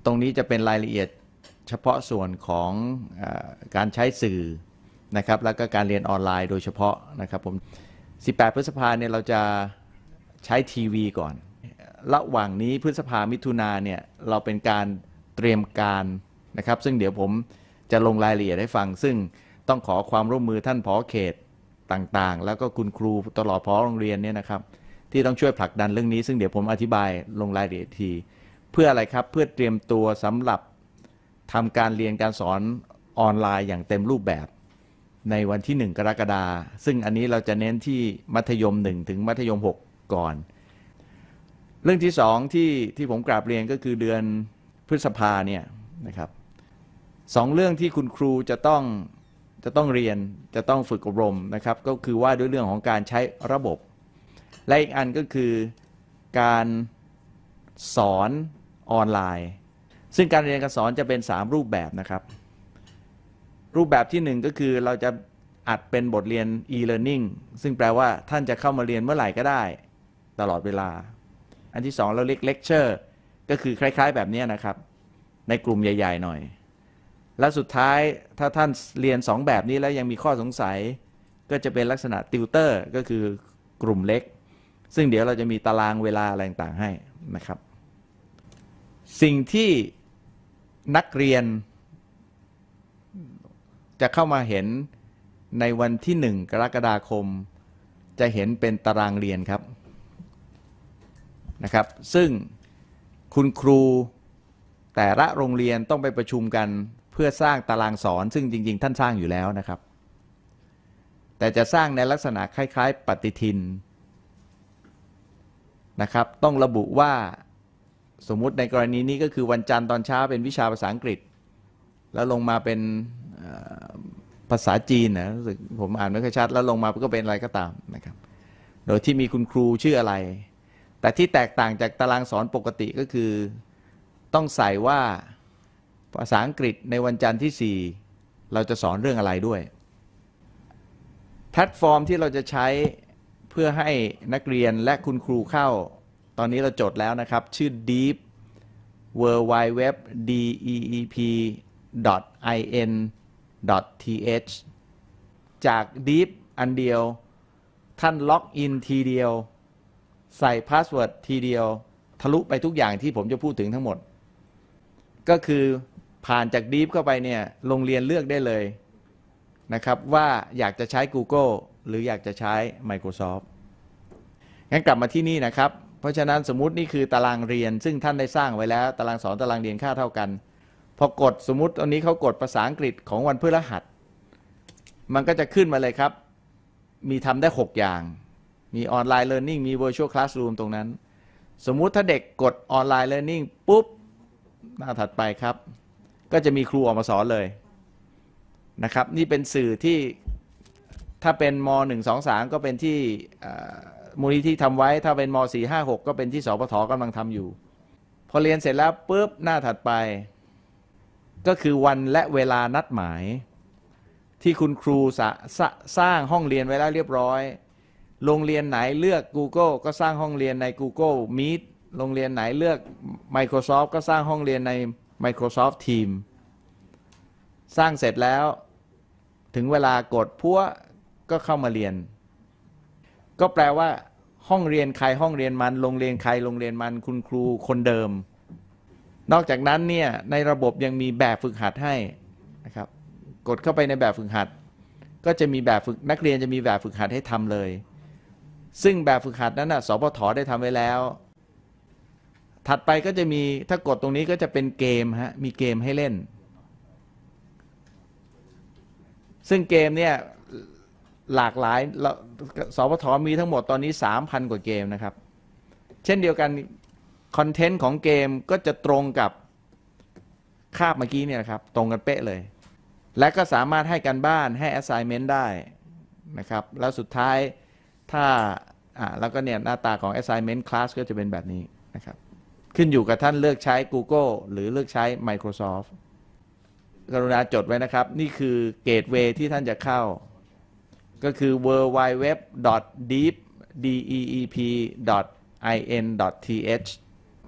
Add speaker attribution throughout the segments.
Speaker 1: ตรงนี้จะเป็นรายละเอียดเฉพาะส่วนของการใช้สื่อนะครับแล้วก็การเรียนออนไลน์โดยเฉพาะนะครับผม18 พฤษภาเนี่ยเราจะใช้ทีวีก่อนระหว่างนี้พฤษภามิถุนาเนี่ยเราเป็นการเตรียมการนะครับซึ่งเดี๋ยวผมจะลงรายละเอียดให้ฟังซึ่งต้องขอความร่วมมือท่านผอ.เขตต่างๆแล้วก็คุณครูตลอดผอ.โรงเรียนเนี่ยนะครับที่ต้องช่วยผลักดันเรื่องนี้ซึ่งเดี๋ยวผมอธิบายลงรายละเอียดทีเพื่ออะไรครับเพื่อเตรียมตัวสำหรับทำการเรียนการสอนออนไลน์อย่างเต็มรูปแบบในวันที่1 กรกฎาคมซึ่งอันนี้เราจะเน้นที่มัธยม1ถึงมัธยม6ก่อนเรื่องที่2ที่ผมกราบเรียนก็คือเดือนพฤษภาเนี่ยนะครับ2 เรื่องที่คุณครูจะต้องเรียนจะต้องฝึกอบรมนะครับก็คือว่าด้วยเรื่องของการใช้ระบบและอีกอันก็คือการสอนออนไลน์ซึ่งการเรียนการสอนจะเป็น3 รูปแบบนะครับรูปแบบที่1ก็คือเราจะอัดเป็นบทเรียน e-learning ซึ่งแปลว่าท่านจะเข้ามาเรียนเมื่อไหร่ก็ได้ตลอดเวลาอันที่2เราเรียก lecture ก็คือคล้ายๆแบบนี้นะครับในกลุ่มใหญ่ๆหน่อยและสุดท้ายถ้าท่านเรียน2 แบบนี้แล้วยังมีข้อสงสัยก็จะเป็นลักษณะ tutor ก็คือกลุ่มเล็กซึ่งเดี๋ยวเราจะมีตารางเวลาอะไรต่างๆให้นะครับสิ่งที่นักเรียนจะเข้ามาเห็นในวันที่1 กรกฎาคมจะเห็นเป็นตารางเรียนครับนะครับซึ่งคุณครูแต่ละโรงเรียนต้องไปประชุมกันเพื่อสร้างตารางสอนซึ่งจริงๆท่านสร้างอยู่แล้วนะครับแต่จะสร้างในลักษณะคล้ายๆปฏิทินนะครับต้องระบุว่าสมมุติในกรณีนี้ก็คือวันจันทร์ตอนเช้าเป็นวิชาภาษาอังกฤษแล้วลงมาเป็นภาษาจีนนะรู้สึกผมอ่านไม่ค่อยชัดแล้วลงมาก็เป็นอะไรก็ตามนะครับโดยที่มีคุณครูชื่ออะไรแต่ที่แตกต่างจากตารางสอนปกติก็คือต้องใส่ว่าภาษาอังกฤษในวันจันทร์ที่4เราจะสอนเรื่องอะไรด้วยแพลตฟอร์มที่เราจะใช้เพื่อให้นักเรียนและคุณครูเข้าตอนนี้เราจดแล้วนะครับชื่อ deep www.deep.in.th จาก deep อันเดียวท่านล็อกอินทีเดียวใส่พาสเวิร์ดทีเดียวทะลุไปทุกอย่างที่ผมจะพูดถึงทั้งหมดก็คือผ่านจาก deep เข้าไปเนี่ยโรงเรียนเลือกได้เลยนะครับว่าอยากจะใช้ Google หรืออยากจะใช้ Microsoft งั้นกลับมาที่นี่นะครับเพราะฉะนั้นสมมุตินี่คือตารางเรียนซึ่งท่านได้สร้างไว้แล้วตารางสอนตารางเรียนค่าเท่ากันพอกดสมมุติตอนนี้เขากดภาษาอังกฤษของวันพฤหัสมันก็จะขึ้นมาเลยครับมีทำได้6 อย่างมีออนไลน์ learning มี virtual classroom ตรงนั้นสมมุติถ้าเด็กกดออนไลน์ learning ปุ๊บหน้าถัดไปครับก็จะมีครูออกมาสอนเลยนะครับนี่เป็นสื่อที่ถ้าเป็นม1 2 3ก็เป็นที่มูลนิธิทำไว้ถ้าเป็นม4 5 6ก็เป็นที่สปท.กำลังทำอยู่พอเรียนเสร็จแล้วปุ๊บหน้าถัดไปก็คือวันและเวลานัดหมายที่คุณครูสร้างห้องเรียนไว้แล้วเรียบร้อยโรงเรียนไหนเลือก Google ก็สร้างห้องเรียนใน Google Meet โรงเรียนไหนเลือก Microsoft ก็สร้างห้องเรียนใน Microsoft Teams สร้างเสร็จแล้วถึงเวลากดพัวก็เข้ามาเรียนก็แปลว่าห้องเรียนใครห้องเรียนมันโรงเรียนใครโรงเรียนมันคุณครูคนเดิมนอกจากนั้นเนี่ยในระบบยังมีแบบฝึกหัดให้นะครับกดเข้าไปในแบบฝึกหัดก็จะมีแบบฝึกนักเรียนจะมีแบบฝึกหัดให้ทำเลยซึ่งแบบฝึกหัดนั้นสปท.ได้ทำไว้แล้วถัดไปก็จะมีถ้ากดตรงนี้ก็จะเป็นเกมฮะมีเกมให้เล่นซึ่งเกมเนี่ยหลากหลายสปท.มีทั้งหมดตอนนี้ 3,000 กว่าเกมนะครับเช่นเดียวกันคอนเทนต์ของเกมก็จะตรงกับคาบเมื่อกี้เนี่ยครับตรงกันเป๊ะเลยและก็สามารถให้การบ้านให้ assignment ได้นะครับแล้วสุดท้ายถ้าแล้วก็เนี่ยหน้าตาของ assignment class ก็จะเป็นแบบนี้นะครับขึ้นอยู่กับท่านเลือกใช้ Google หรือเลือกใช้ Microsoft กรุณาจดไว้นะครับนี่คือเกตเวย์ที่ท่านจะเข้าก็คือ www.deep.in.th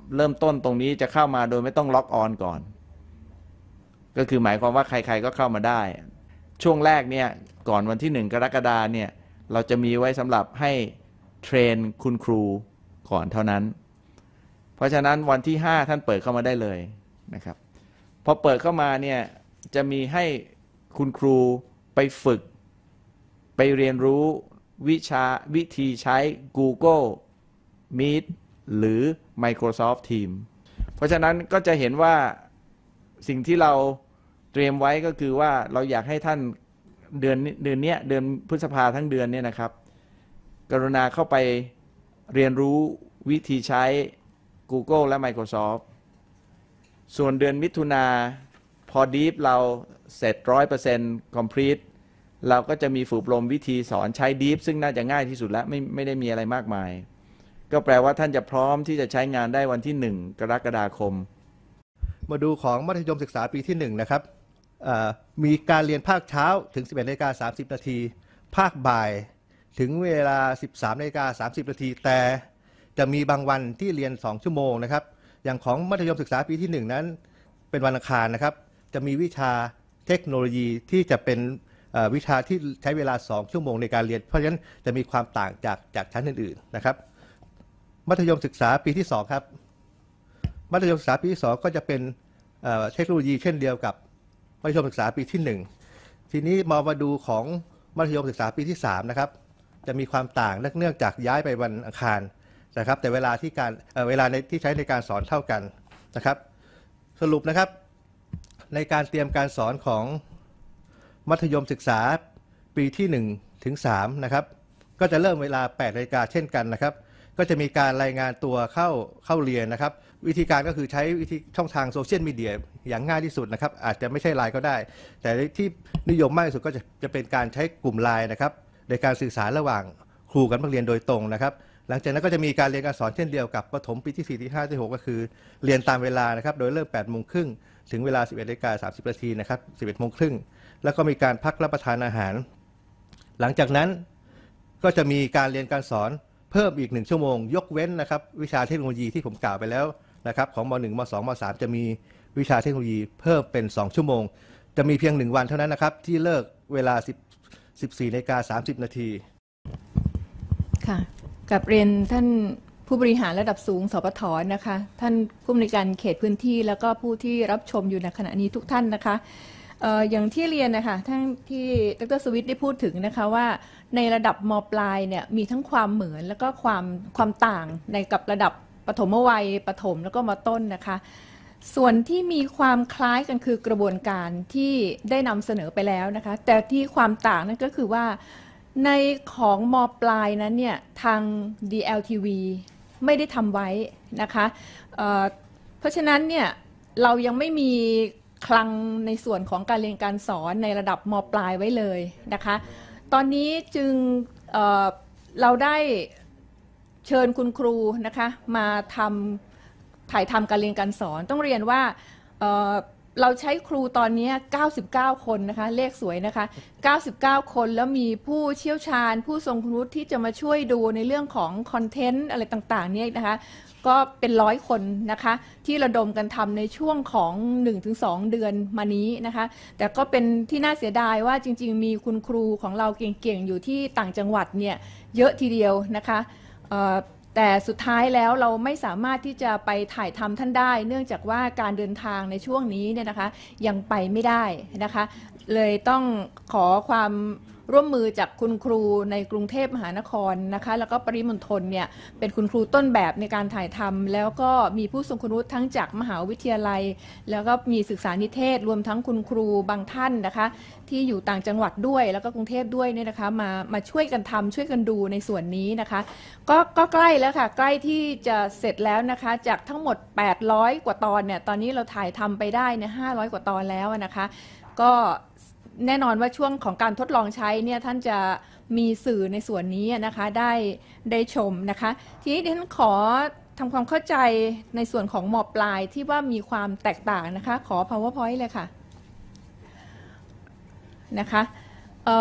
Speaker 1: เริ่มต้นตรงนี้จะเข้ามาโดยไม่ต้องล็อกออนก่อนก็คือหมายความว่าใครๆก็เข้ามาได้ช่วงแรกเนี่ยก่อนวันที่1 กรกฎาคมเนี่ยเราจะมีไว้สำหรับให้เทรนคุณครูก่อนเท่านั้นเพราะฉะนั้นวันที่5ท่านเปิดเข้ามาได้เลยนะครับพอเปิดเข้ามาเนี่ยจะมีให้คุณครูไปฝึกไปเรียนรู้วิธีใช้ Google Meet หรือ Microsoft Teams เพราะฉะนั้นก็จะเห็นว่าสิ่งที่เราเตรียมไว้ก็คือว่าเราอยากให้ท่านเดือนนี้เดือนพฤษภาทั้งเดือนเนี่ยนะครับกรุณาเข้าไปเรียนรู้วิธีใช้ Google และ Microsoft ส่วนเดือนมิถุนาพอ Deep เราเสร็จ 100% complete เราก็จะมีฝึกอบรมวิธีสอนใช้ Deep ซึ่งน่าจะง่ายที่สุดแล้วไม่ได้มีอะไรมากมายก็แปลว่าท่านจะพร้อมที่จะใช้งานได้วันที่1 กรกฎาคม
Speaker 2: มาดูของมัธยมศึกษาปีที่1นะครับมีการเรียนภาคเช้าถึง 11:30 น.ภาคบ่ายถึงเวลา 13:30 น.แต่จะมีบางวันที่เรียน2 ชั่วโมงนะครับอย่างของมัธยมศึกษาปีที่1นั้นเป็นวันอังคารนะครับจะมีวิชาเทคโนโลยีที่จะเป็นวิชาที่ใช้เวลา2 ชั่วโมงในการเรียนเพราะฉะนั้นจะมีความต่างจากชั้นอื่นๆนะครับมัธยมศึกษาปีที่2ครับมัธยมศึกษาปีที่2ก็จะเป็นเทคโนโลยีเช่นเดียวกับมัธยมศึกษาปีที่1ทีนี้มาดูของมัธยมศึกษาปีที่3นะครับจะมีความต่างเนื่องจากย้ายไปวันอังคารนะครับแต่เวลาที่ใช้ในการสอนเท่ากันนะครับสรุปนะครับในการเตรียมการสอนของมัธยมศึกษาปีที่1 ถึง 3นะครับก็จะเริ่มเวลา 8 นาฬิกาเช่นกันนะครับก็จะมีการรายงานตัวเข้าเรียนนะครับวิธีการก็คือใช้วิธีช่องทางโซเชียลมีเดียอย่างง่ายที่สุดนะครับอาจจะไม่ใช่ไลน์ก็ได้แต่ที่นิยมมากที่สุดก็จะเป็นการใช้กลุ่มไลน์นะครับในการสื่อสารระหว่างครูกับนักเรียนโดยตรงนะครับหลังจากนั้นก็จะมีการเรียนการสอนเช่นเดียวกับประถมปีที่4ที่5ที่6ก็คือเรียนตามเวลานะครับโดยเริ่ม 8:30 น.ถึงเวลา 11:30 น.นะครับ 11:30 น.แล้วก็มีการพักรับประทานอาหารหลังจากนั้นก็จะมีการเรียนการสอนเพิ่มอีก1 ชั่วโมงยกเว้นนะครับวิชาเทคโนโลยีที่ผมกล่าวไปแล้วนะครับของม.1 ม.2 ม.3 จะมีวิชาเทคโนโลยีเพิ่มเป็น2 ชั่วโมงจะมีเพียง1 วันเท่านั้นนะครับที่เลิกเวลา 14:30 น.
Speaker 3: ค่ะกับเรียนท่านผู้บริหารระดับสูงสปท.นะคะท่านผู้อำนวยการเขตพื้นที่แล้วก็ผู้ที่รับชมอยู่ในขณะนี้ทุกท่านนะคะอย่างที่เรียนนะคะท่านที่ดร.สวิทย์ได้พูดถึงนะคะว่าในระดับม.ปลายเนี่ยมีทั้งความเหมือนแล้วก็ความต่างในกับระดับประถมวัยประถมแล้วก็ม.ต้นนะคะส่วนที่มีความคล้ายกันคือกระบวนการที่ได้นำเสนอไปแล้วนะคะแต่ที่ความต่างนั่นก็คือว่าในของม.ปลายนั้นเนี่ยทาง DLTV ไม่ได้ทำไว้นะคะเพราะฉะนั้นเนี่ยเรายังไม่มีคลังในส่วนของการเรียนการสอนในระดับม.ปลายไว้เลยนะคะตอนนี้จึงเราได้เชิญคุณครูนะคะมาถ่ายทำการเรียนการสอนต้องเรียนว่าเราใช้ครูตอนนี้99 คนนะคะเลขสวยนะคะ99 คนแล้วมีผู้เชี่ยวชาญผู้ทรงคุณวุฒิที่จะมาช่วยดูในเรื่องของคอนเทนต์อะไรต่างๆเนี่ยนะคะก็เป็น100 คนนะคะที่ระดมกันทำในช่วงของ 1-2 เดือนมานี้นะคะแต่ก็เป็นที่น่าเสียดายว่าจริงๆมีคุณครูของเราเก่งๆอยู่ที่ต่างจังหวัดเนี่ยเยอะทีเดียวนะคะแต่สุดท้ายแล้วเราไม่สามารถที่จะไปถ่ายทำท่านได้เนื่องจากว่าการเดินทางในช่วงนี้เนี่ยนะคะยังไปไม่ได้นะคะเลยต้องขอความร่วมมือจากคุณครูในกรุงเทพมหานครนะคะแล้วก็ปริมณฑลเนี่ยเป็นคุณครูต้นแบบในการถ่ายทำแล้วก็มีผู้ทรงคุณวุฒิทั้งจากมหาวิทยาลัยแล้วก็มีศึกษานิเทศรวมทั้งคุณครูบางท่านนะคะที่อยู่ต่างจังหวัดด้วยแล้วก็กรุงเทพด้วยเนี่ยนะคะมาช่วยกันทำช่วยกันดูในส่วนนี้นะคะก็ใกล้แล้วค่ะใกล้ที่จะเสร็จแล้วนะคะจากทั้งหมด800 กว่าตอนเนี่ยตอนนี้เราถ่ายทำไปได้เนี่ย500 กว่าตอนแล้วนะคะก็แน่นอนว่าช่วงของการทดลองใช้เนี่ยท่านจะมีสื่อในส่วนนี้นะคะได้ชมนะคะทีนี้ดิฉันขอทำความเข้าใจในส่วนของม.ปลายที่ว่ามีความแตกต่างนะคะขอ PowerPoint เลยค่ะนะคะ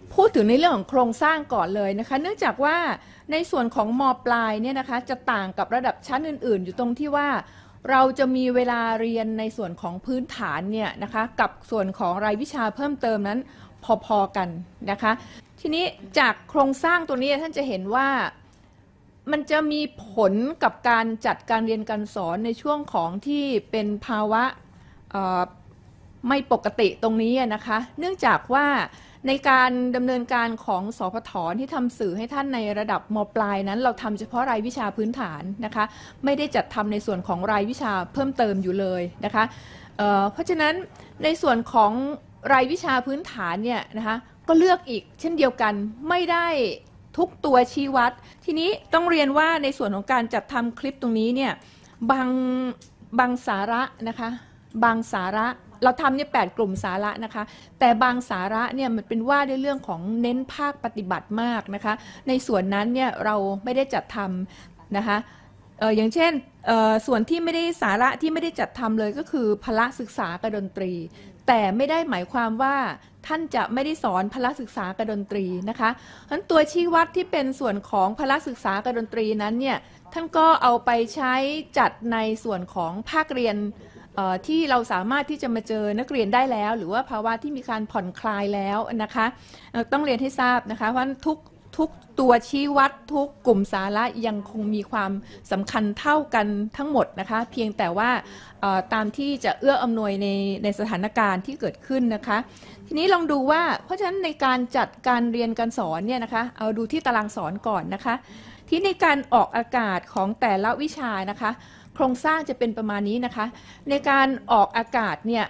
Speaker 3: พูดถึงในเรื่องของโครงสร้างก่อนเลยนะคะเนื่องจากว่าในส่วนของม.ปลายเนี่ยนะคะจะต่างกับระดับชั้นอื่นๆอยู่ตรงที่ว่าเราจะมีเวลาเรียนในส่วนของพื้นฐานเนี่ยนะคะกับส่วนของรายวิชาเพิ่มเติมนั้นพอๆกันนะคะทีนี้จากโครงสร้างตัวนี้ท่านจะเห็นว่ามันจะมีผลกับการจัดการเรียนการสอนในช่วงของที่เป็นภาวะไม่ปกติตรงนี้นะคะเนื่องจากว่าในการดำเนินการของสพทที่ทำสื่อให้ท่านในระดับม.ปลายนั้นเราทำเฉพาะรายวิชาพื้นฐานนะคะไม่ได้จัดทำในส่วนของรายวิชาเพิ่มเติมอยู่เลยนะคะเพราะฉะนั้นในส่วนของรายวิชาพื้นฐานเนี่ยนะคะก็เลือกอีกเช่นเดียวกันไม่ได้ทุกตัวชี้วัดทีนี้ต้องเรียนว่าในส่วนของการจัดทำคลิปตรงนี้เนี่ยบางสาระนะคะบางสาระเราทำเนี่ย8 กลุ่มสาระนะคะแต่บางสาระเนี่ยมันเป็นว่าในเรื่องของเน้นภาคปฏิบัติมากนะคะในส่วนนั้นเนี่ยเราไม่ได้จัดทำนะคะอย่างเช่นส่วนที่ไม่ได้สาระที่ไม่ได้จัดทำเลยก็คือพละศึกษากับดนตรีแต่ไม่ได้หมายความว่าท่านจะไม่ได้สอนพละศึกษากับดนตรีนะคะเพราะฉะนั้นตัวชี้วัดที่เป็นส่วนของพละศึกษากับดนตรีนั้นเนี่ยท่านก็เอาไปใช้จัดในส่วนของภาคเรียนที่เราสามารถที่จะมาเจอนักเรียนได้แล้วหรือว่าภาวะที่มีการผ่อนคลายแล้วนะคะต้องเรียนให้ทราบนะคะเพราะทุกตัวชี้วัดทุกกลุ่มสาระยังคงมีความสำคัญเท่ากันทั้งหมดนะคะเพียงแต่ว่าตามที่จะเอื้ออำนวยในสถานการณ์ที่เกิดขึ้นนะคะทีนี้ลองดูว่าเพราะฉะนั้นในการจัดการเรียนการสอนเนี่ยนะคะเอาดูที่ตารางสอนก่อนนะคะที่ในการออกอากาศของแต่ละวิชานะคะโครงสร้างจะเป็นประมาณนี้นะคะในการออกอากาศเนี่ย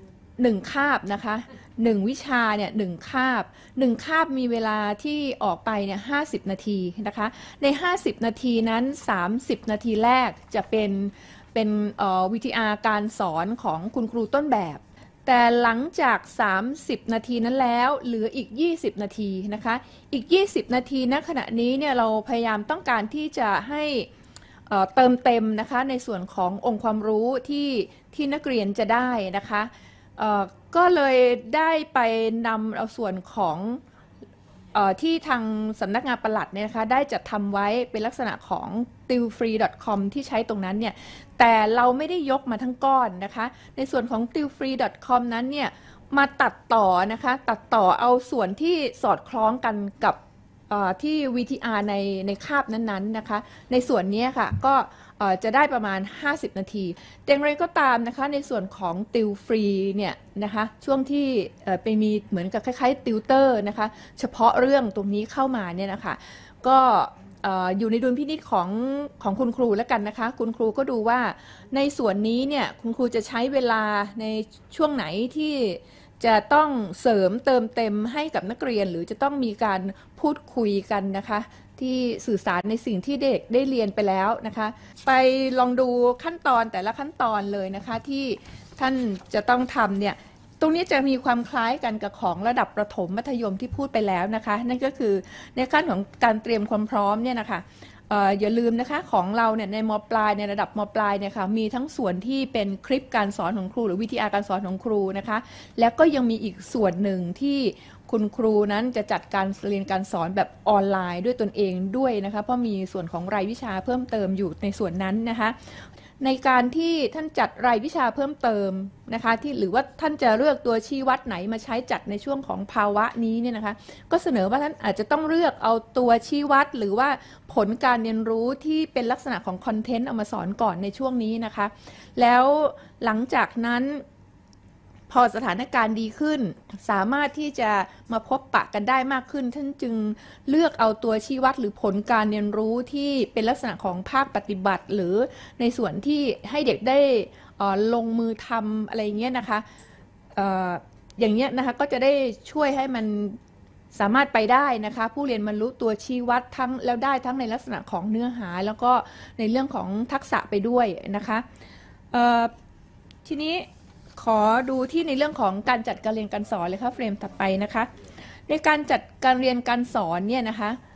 Speaker 3: 1 คาบนะคะ1 วิชาเนี่ย1 คาบมีเวลาที่ออกไปเนี่ย50 นาทีนะคะใน50 นาทีนั้น30 นาทีแรกจะเป็นวิทยาการสอนของคุณครูต้นแบบแต่หลังจาก30 นาทีนั้นแล้วเหลืออีก20 นาทีนะคะอีก20 นาทีณขณะนี้เนี่ยเราพยายามต้องการที่จะให้เติมเต็มนะคะในส่วนขององค์ความรู้ที่นักเรียนจะได้นะคะก็เลยได้ไปนำเอาส่วนของที่ทางสำนักงานปลัดเนี่ยนะคะได้จัดทำไว้เป็นลักษณะของ tilfree.com ที่ใช้ตรงนั้นเนี่ยแต่เราไม่ได้ยกมาทั้งก้อนนะคะในส่วนของ tilfree.com นั้นเนี่ยมาตัดต่อนะคะตัดต่อเอาส่วนที่สอดคล้องกันกับที่ VTR ในคาบนั้นๆนะคะในส่วนนี้ค่ะก็จะได้ประมาณ50 นาทีแต่อย่างไรก็ตามนะคะในส่วนของติวฟรีเนี่ยนะคะช่วงที่ไปมีเหมือนกับคล้ายๆติวเตอร์นะคะเฉพาะเรื่องตรงนี้เข้ามาเนี่ยนะคะก็อยู่ในดุลพินิจของคุณครูแล้วกันนะคะคุณครูก็ดูว่าในส่วนนี้เนี่ยคุณครูจะใช้เวลาในช่วงไหนที่จะต้องเสริมเติมเต็มให้กับนักเรียนหรือจะต้องมีการพูดคุยกันนะคะที่สื่อสารในสิ่งที่เด็กได้เรียนไปแล้วนะคะไปลองดูขั้นตอนแต่ละขั้นตอนเลยนะคะที่ท่านจะต้องทำเนี่ยตรงนี้จะมีความคล้ายกันกับของระดับประถมมัธยมที่พูดไปแล้วนะคะนั่นก็คือในขั้นของการเตรียมความพร้อมเนี่ยนะคะอย่าลืมนะคะของเราเนี่ยในม.ปลายในระดับม.ปลายเนี่ยค่ะมีทั้งส่วนที่เป็นคลิปการสอนของครูหรือวิทยาการสอนของครูนะคะแล้วก็ยังมีอีกส่วนหนึ่งที่คุณครูนั้นจะจัดการเรียนการสอนแบบออนไลน์ด้วยตนเองด้วยนะคะเพราะมีส่วนของรายวิชาเพิ่มเติมอยู่ในส่วนนั้นนะคะในการที่ท่านจัดรายวิชาเพิ่มเติมนะคะที่หรือว่าท่านจะเลือกตัวชี้วัดไหนมาใช้จัดในช่วงของภาวะนี้เนี่ยนะคะก็เสนอว่าท่านอาจจะต้องเลือกเอาตัวชี้วัดหรือว่าผลการเรียนรู้ที่เป็นลักษณะของคอนเทนต์เอามาสอนก่อนในช่วงนี้นะคะแล้วหลังจากนั้นพอสถานการณ์ดีขึ้นสามารถที่จะมาพบปะกันได้มากขึ้นท่านจึงเลือกเอาตัวชี้วัดหรือผลการเรียนรู้ที่เป็นลักษณะของภาคปฏิบัติหรือในส่วนที่ให้เด็กได้ลงมือทำอะไรเงี้ยนะคะอย่างเงี้ยนะคะก็จะได้ช่วยให้มันสามารถไปได้นะคะผู้เรียนบรรลุตัวชี้วัดทั้งแล้วได้ทั้งในลักษณะของเนื้อหาแล้วก็ในเรื่องของทักษะไปด้วยนะคะทีนี้ขอดูที่ในเรื่องของการจัดการเรียนการสอนเลยค่ะเฟรมถัดไปนะคะในการจัดการเรียนการสอนเนี่ยนะคะ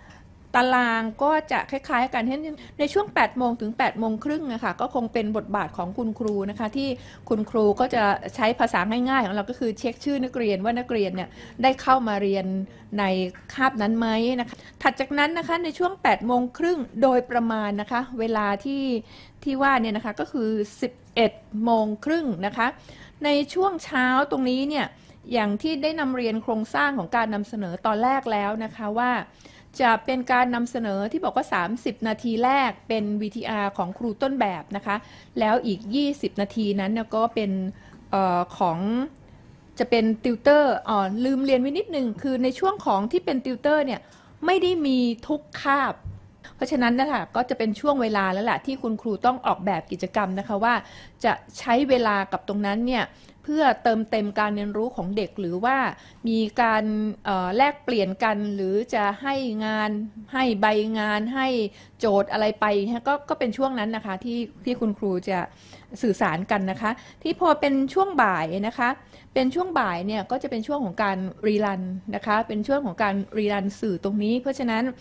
Speaker 3: ตารางก็จะคล้ายๆกันในช่วง8โมงถึง8โมงครึ่งนะคะก็คงเป็นบทบาทของคุณครูนะคะที่คุณครูก็จะใช้ภาษาง่ายๆของเราก็คือเช็คชื่อนักเรียนว่านักเรียนเนี่ยได้เข้ามาเรียนในคาบนั้นไหมนะคะถัดจากนั้นนะคะในช่วง8โมงครึ่งโดยประมาณนะคะเวลาที่ว่าเนี่ยนะคะก็คือ11โมงครึ่งนะคะในช่วงเช้าตรงนี้เนี่ยอย่างที่ได้นำเรียนโครงสร้างของการนำเสนอตอนแรกแล้วนะคะว่าจะเป็นการนำเสนอที่บอกว่า30นาทีแรกเป็น VTR ของครูต้นแบบนะคะแล้วอีก20นาทีนั้นก็เป็นของจะเป็นติวเตอร์ลืมเรียนไว้นิดนึงคือในช่วงของที่เป็นติวเตอร์เนี่ยไม่ได้มีทุกคาบเพราะฉะนั้นนะคะก็จะเป็นช่วงเวลาแล้วแหละที่คุณครูต้องออกแบบกิจกรรมนะคะว่าจะใช้เวลากับตรงนั้นเนี่ยเพื่อเติมเต็มการเรียนรู้ของเด็กหรือว่ามีการแลกเปลี่ยนกันหรือจะให้งานให้ใบงานให้โจทย์อะไรไปก็เป็นช่วงนั้นนะคะที่คุณครูจะสื่อสารกันนะคะที่พอเป็นช่วงบ่ายนะคะเป็นช่วงบ่ายเนี่ยก็จะเป็นช่วงของการรีรันนะคะเป็นช่วงของการรีรันสื่อตรงนี้เพราะฉะนั้น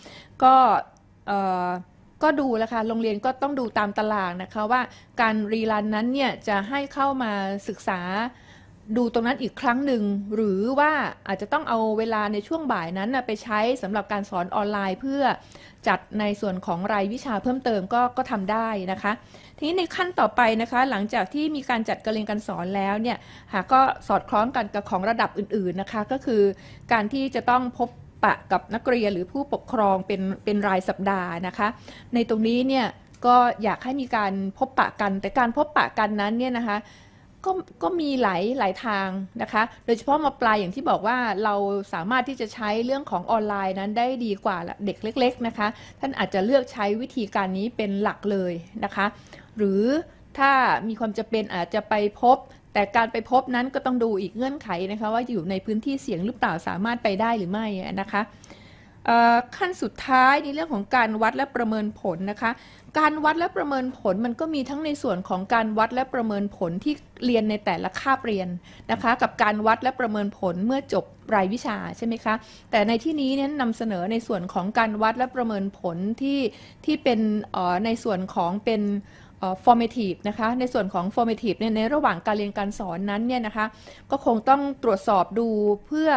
Speaker 3: ก็ดูแล้วค่ะโรงเรียนก็ต้องดูตามตารางนะคะว่าการรีรันนั้นเนี่ยจะให้เข้ามาศึกษาดูตรงนั้นอีกครั้งหนึ่งหรือว่าอาจจะต้องเอาเวลาในช่วงบ่ายนั้นไปใช้สำหรับการสอนออนไลน์เพื่อจัดในส่วนของรายวิชาเพิ่มเติมก็ทำได้นะคะทีนี้ในขั้นต่อไปนะคะหลังจากที่มีการจัดการเรียนการสอนแล้วเนี่ยก็สอดคล้องกันกับของระดับอื่นๆนะคะก็คือการที่จะต้องพบปะกับนักเรียนหรือผู้ปกครองเป็นรายสัปดาห์นะคะในตรงนี้เนี่ยก็อยากให้มีการพบปะกันแต่การพบปะกันนั้นเนี่ยนะคะก็มีหลายทางนะคะโดยเฉพาะม.ปลายอย่างที่บอกว่าเราสามารถที่จะใช้เรื่องของออนไลน์นั้นได้ดีกว่าเด็กเล็กๆนะคะท่านอาจจะเลือกใช้วิธีการนี้เป็นหลักเลยนะคะหรือถ้ามีความจำเป็นอาจจะไปพบแต่การไปพบนั้นก็ต้องดูอีกเงื่อนไขนะคะว่าอยู่ในพื้นที่เสี่ยงหรือเปล่าสามารถไปได้หรือไม่นะคะขั้นสุดท้ายในเรื่องของการวัดและประเมินผลนะคะการวัดและประเมินผลมันก็มีทั้งในส่วนของการวัดและประเมินผลที่เรียนในแต่ละคาบเรียนนะคะกับการวัดและประเมินผลเมื่อจบรายวิชาใช่ไหมคะแต่ในที่นี้เนี่ยนำเสนอในส่วนของการวัดและประเมินผลที่เป็นในส่วนของเป็นformative นะคะในส่วนของ formative เนี่ยในระหว่างการเรียนการสอนนั้นเนี่ยนะคะก็คงต้องตรวจสอบดูเพื่อ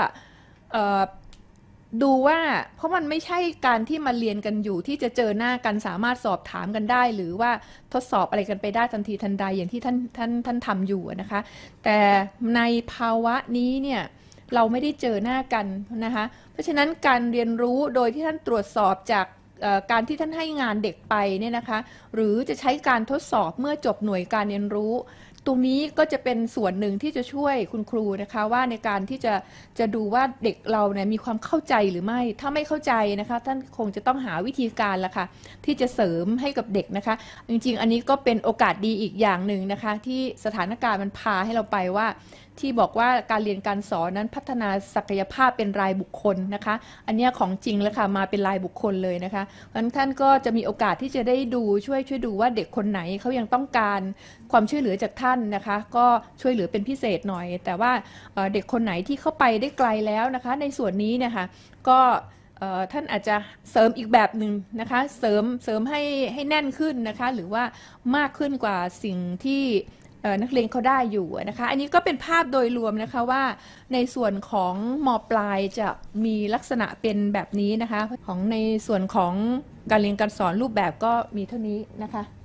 Speaker 3: ดูว่าเพราะมันไม่ใช่การที่มาเรียนกันอยู่ที่จะเจอหน้ากันสามารถสอบถามกันได้หรือว่าทดสอบอะไรกันไปได้ทันทีทันใดอย่างที่ท่านทำอยู่นะคะแต่ในภาวะนี้เนี่ยเราไม่ได้เจอหน้ากันนะคะเพราะฉะนั้นการเรียนรู้โดยที่ท่านตรวจสอบจากการที่ท่านให้งานเด็กไปเนี่ยนะคะหรือจะใช้การทดสอบเมื่อจบหน่วยการเรียนรู้ตรงนี้ก็จะเป็นส่วนหนึ่งที่จะช่วยคุณครูนะคะว่าในการที่จะดูว่าเด็กเราเนี่ยมีความเข้าใจหรือไม่ถ้าไม่เข้าใจนะคะท่านคงจะต้องหาวิธีการละค่ะที่จะเสริมให้กับเด็กนะคะจริงๆอันนี้ก็เป็นโอกาสดีอีกอย่างหนึ่งนะคะที่สถานการณ์มันพาให้เราไปว่าที่บอกว่าการเรียนการสอนนั้นพัฒนาศักยภาพเป็นรายบุคคลนะคะอันนี้ของจริงแล้วค่ะมาเป็นรายบุคคลเลยนะคะเพราะฉะนั้นท่านก็จะมีโอกาสที่จะได้ดูช่วยดูว่าเด็กคนไหนเขายังต้องการความช่วยเหลือจากท่านนะคะก็ช่วยเหลือเป็นพิเศษหน่อยแต่ว่าเด็กคนไหนที่เข้าไปได้ไกลแล้วนะคะในส่วนนี้เนี่ยค่ะก็ท่านอาจจะเสริมอีกแบบหนึ่งนะคะเสริมให้แน่นขึ้นนะคะหรือว่ามากขึ้นกว่าสิ่งที่นักเรียนเขาได้อยู่นะคะอันนี้ก็เป็นภาพโดยรวมนะคะว่าในส่วนของม.ปลายจะมีลักษณะเป็นแบบนี้นะคะของในส่วนของการเรียนการสอนรูปแบบก็มีเท่านี้นะคะ